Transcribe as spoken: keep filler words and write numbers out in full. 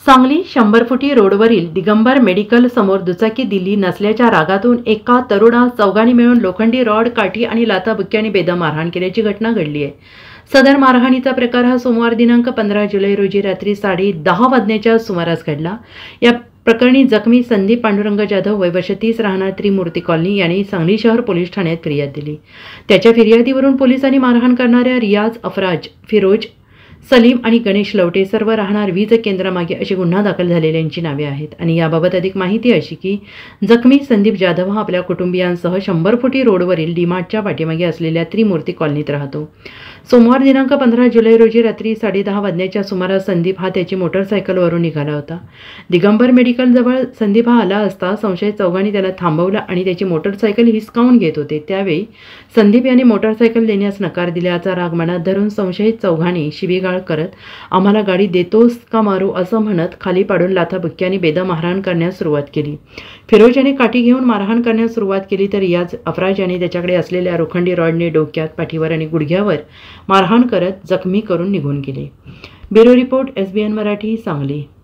सांगली शंभर फुटी रोडवरील दिगंबर मेडिकल समोर दुचाकी दिली नसल्याच्या रागातून एका तरुणास चौघांनी मिळून लोखंडी रॉड, काठी आणि लाथाबुक्क्यांनी बेदम मारहाण केल्याची घटना घडली आहे। सदर मारहाणीचा प्रकार हा सोमवार दिनांक पंधरा जुलै रोजी रात्री साडे दहा वाजण्याच्या सुमारास घडला। या प्रकरणी जखमी संदीप पांडुरंग जाधव वय वर्ष तीस राहणार त्रिमूर्ती कॉलनी यांनी सांगली शहर पोलीस ठाण्यात फिर्याद दिली। त्याच्या फिर्यादीवरून पोलिसांनी मारहाण करणाऱ्या रियाज अफराज, फिरोज सलीम आणि गणेश लवटे सर्व राहणार वीज केंद्रामागे अशी गुन्हा दाखल झालेल्यांची नावे आहेत। आणि याबाबत अधिक माहिती अशी की जखमी संदीप जाधव हा आपल्या कुटुंबियांसह शंभर फुटी रोडवरील डीमार्टच्या पाठीमागे असलेल्या त्रिमूर्ती कॉलनीत राहतो। सोमवार दिनांक पंधरा जुलै रोजी रात्री साडे दहा वाजण्याच्या सुमारास संदीप हा त्याची मोटरसायकलवरून निघाला होता। दिगंबर मेडिकल जवळ संदीप हा आला असता संशयित चौघांनी त्याला थांबवलं आणि त्याची मोटरसायकल हिसकावून घेत होते। त्यावेळी संदीप यांनी मोटरसायकल देण्यास नकार दिल्याचा राग मनात धरून संशयित चौघांनी शिवीगाळ करत आम्हाला गाडी देतोस का मारू असं म्हणत खाली पाडून लाथाबुक्क्यांनी बेदम मारहाण करण्यास सुरुवात केली। फिरोज याने काठी घेऊन मारहाण करण्यास सुरुवात केली तर रियाज अफराज याने त्याच्याकडे असलेल्या लोखंडी रॉडने डोक्यात, पाठीवर आणि गुडघ्यावर मारहाण करत जखमी करून निघून गेले। Bureau report S B N Marathi, Sangli.